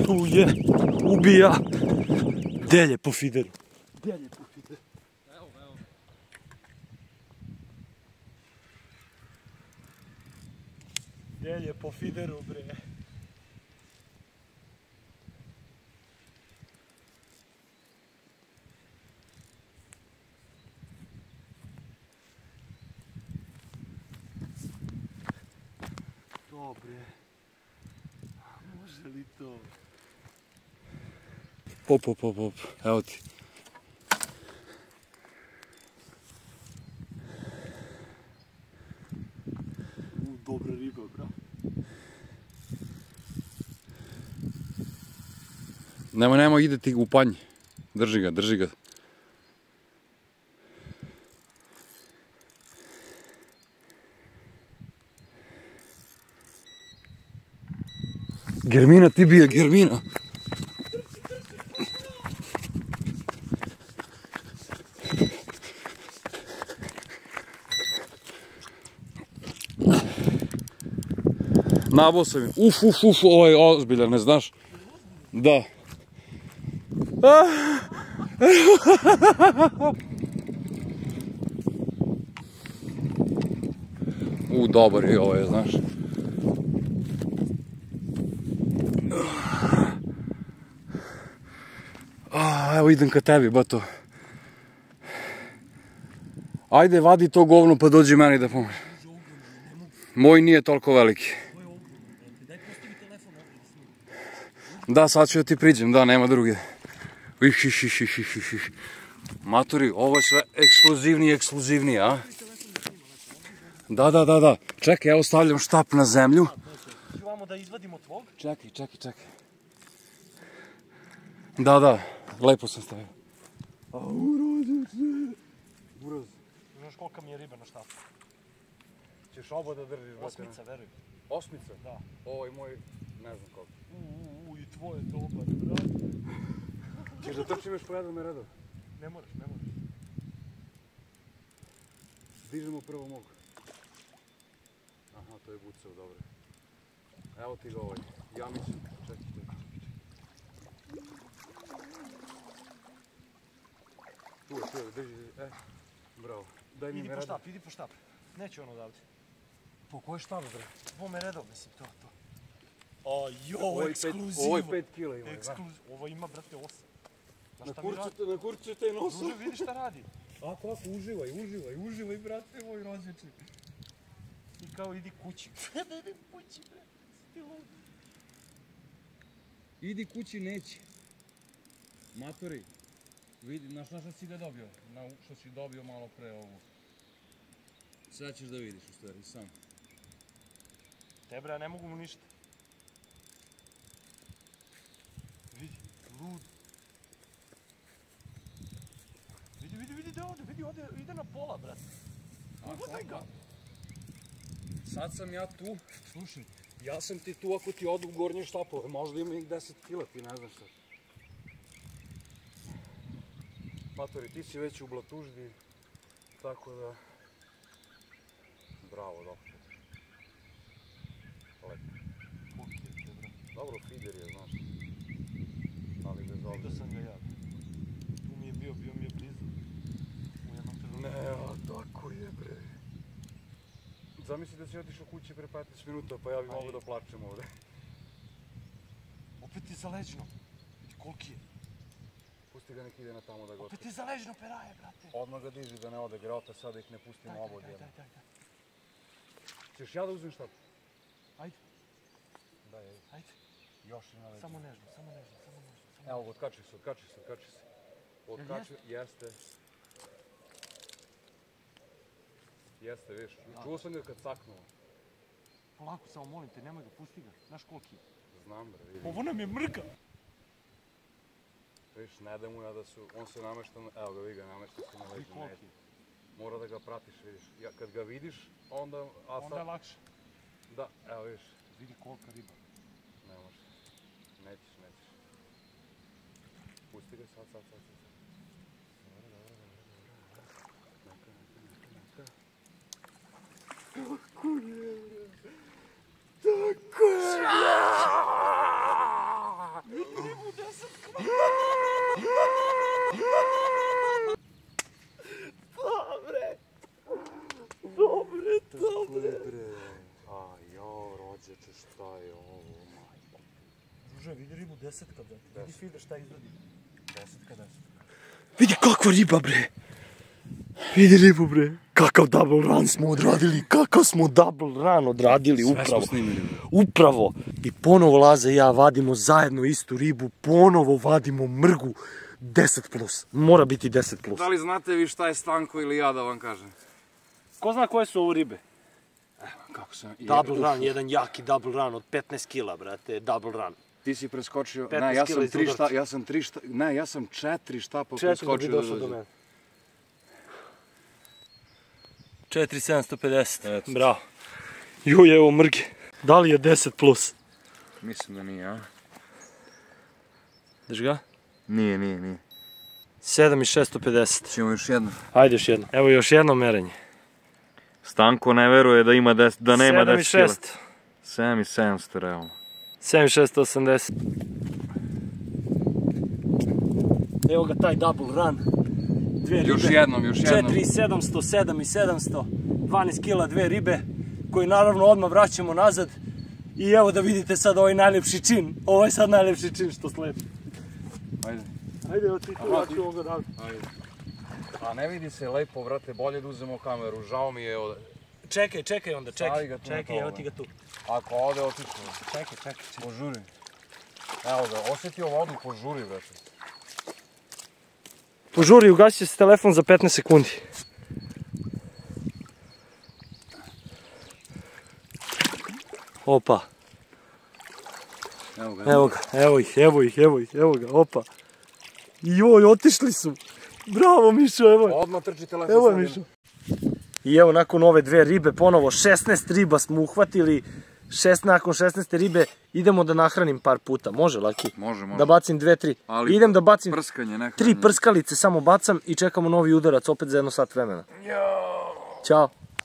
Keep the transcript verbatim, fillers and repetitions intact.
Tu je, ubija. Delje po fideru. Delje po fideru. Evo, evo. Delje po fideru, bre. To, bre. Može li to? Pop, pop, pop, pop. Evo ti. U, dobra riba, bra. Nema, nema, ide ti u panj. Drži ga, drži ga. Germina, ti bije, Germina. Nabao sam je. Uf, uf, uf, ovo je ozbiljan, ne znaš? Da. U, dobar je ovo je, znaš. A, evo idem ka tebi, bato. Ajde, vadi to govno pa dođi meni da pomoći. Moj nije toliko veliki. Da, sad ću da ti priđem, da, nema druge. Iš, iš, iš, iš, iš, iš, iš. Maturi, ovo je sve ekskluzivnije, ekskluzivnije, a? Da, da, da, da. Čekaj, evo stavljam štap na zemlju. Ćemo da izvadimo tvog? Čekaj, čekaj, čekaj. Da, da, lepo sam stavio. A urođe se. Uroz. Znaš kolika mi je riba na štapu? Ćeš obo da držiš, brate? Osmica, veruj. Osmica? Da. Ovo je moj, ne znam koliko. Uuu, u, i tvoj je dobar, brate. Ćeš da trčim još pojedom me redom? Ne moraš, ne moraš. Dižemo prvo mogu. Aha, to je bucao, dobro. Evo ti ga ovaj. Ja mislim, čekaj, čekaj, čekaj. Tu je, tu je, drži, e, bravo. Daj mi Idi me po redom. štap, idi po štap. Neće on odavde. Po koji štap, bre? Ovo me redom, mislim, to, to. A jo, ekskluziv. Ovo je pet kila ima, Ekskluziv. Ovo ima, brate, osam. Na kurcu, na kurcu te nosu. Druže, vidi šta radi. A, kako, uživaj, uživaj, uživaj, brate, moj rođače. I kao, idi kući. Da idem kući, bre. Ti lud. Idi kući, neće. Matori, vidi, na šta si ga dobio? Na što si dobio malo pre ovu. Sad ćeš da vidiš u stvari, sam. Te, bre, ja ne mogu mu ništa. Vidi, lud. Vidi, vidi, vidi, da ode, vidi, ode, ide na pola, brate. Pogledaj ga. Sad sam ja tu, slušaj, ja sam ti tu ako ti odu u gornje štapove, možda ima ih deset kila, ti ne znaš sad. Matori, ti si već u blatuždi, tako da... Bravo, doktor. Lepo. Dobro, feeder je, znaš. Ali bez ovdje. Vidio sam ga ja. Tu mi je bio, bio mi je blizu. U jednom trenutku. Ne, a tako je, bre. Zamisli da si otišao kući pre petnaest minuta, pa ja bi mogao da plačem ovde. Opet je zaleđno. Vidi koliki je. Pusti ga nek ide na tamo da ga Opet je zaleđno peraje, brate. odmah ga diži da ne ode grota, sad da ih ne pustimo Daj, obod. daj, daj, daj, daj. Ćeš ja da uzmem štap? Ajde, Daj, ajde. ajde. Još ima već. Samo nežno, samo nežno, samo nežno. Evo, otkači se, otkači se, otkači se. Otkači, jeste. Jeste, viš. Čuo sam ga kad caknuo. Polako, samo molim te, nemoj ga, pusti ga. Znaš koliki je? Znam, bre, vidim. Ovo nam je mrka. Viš, ne da mu ja da su, on se namešta, evo ga, vidi ga, namešta se na I leđu. koliki je? Mora da ga pratiš, vidiš. Ja, kad ga vidiš, onda... A Onda je sad, lakše. da, evo vidiš. Vidi kolika riba. Ne može. Nećeš, nećeš. Pusti ga sad, sad, sad, sad. Dobro, dobro, dobro, dobro. Neka, neka, neka, neka. Tako je, bre. Tako je, bre. Desetka, bre. Vidi feeder šta izradi. Desetka, desetka. Vidi kakva riba, bre. Vidi ribu, bre. Kakav double run smo odradili, kakav smo double run odradili, Sve upravo. smo snimili. Upravo. I ponovo Laza i ja vadimo zajedno istu ribu, ponovo vadimo mrgu. deset plus. Mora biti deset plus. Da li znate vi šta je Stanko ili ja da vam kažem? Ko zna koje su ovo ribe? Kako sam... Double run, jedan jaki double run od petnaest kila, brate, double run. Ti si preskočio... petnaest Ne, ja kila sam iz tri udarca. šta... Ja sam tri šta... Ne, ja sam četiri štapa Četiri da bi preskočio. došao do mene. četiri sedamsto pedeset. Eto. Bravo. Juj, evo mrge. Da li je deset plus? Mislim da nije, a? Drži ga? Nije, nije, nije. sedam i šesto pedeset. Ćemo još jedno. Ajde još jedno. Evo još jedno merenje. Stanko ne veruje da ima des, da nema sedam i deset kila. šest. sedam i sedamsto, realno. sedam i šesto osamdeset. Evo ga taj double run. Dve ribe. Još jednom, još jednom. četiri i sedamsto, sedam i sedamsto. dvanaest kila, dve ribe. Koji naravno odmah vraćamo nazad. I evo da vidite sad ovaj najljepši čin. Ovo je sad najljepši čin što sledi. Ajde. Ajde, evo ti tu, Aha, ja ti- ću ovoga da... Ajde. A ne vidi se lepo, brate, bolje da uzmemo kameru, žao mi je ovdje. Čekaj, čekaj onda, Stavi čekaj. ga tu na Čekaj, to, evo ono. ti ga tu. Ako ode, otično. Čekaj, čekaj, čekaj. Požuri. Evo ga, osjetio vodu, požuri, brate. Požuri, ugasit će se telefon za petnaest sekundi. Opa, Evo ga. evo ga, evo ih, evo ih, evo ih, evo ga, opa. Joj, otišli su. Bravo Mišo, evo je. Odmah trči telefon. Evo je sad Mišo. I evo nakon ove dve ribe, ponovo šesnaest riba smo uhvatili. Šest, nakon šesnaeste ribe idemo da nahranim par puta. Može, Laki? Može, može. Da bacim dve, tri. Ali Idem da bacim Prskanje, ne tri hranjenje. prskalice, samo bacam i čekamo novi udarac opet za jedno sat vremena. Ćao.